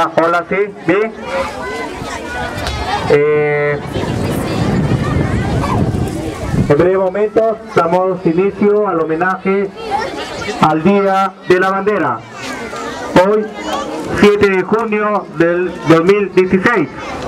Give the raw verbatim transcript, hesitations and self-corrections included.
Hola, hola, sí, bien. Eh, en breve momento damos inicio al homenaje al Día de la Bandera. Hoy, siete de junio del dos mil dieciséis.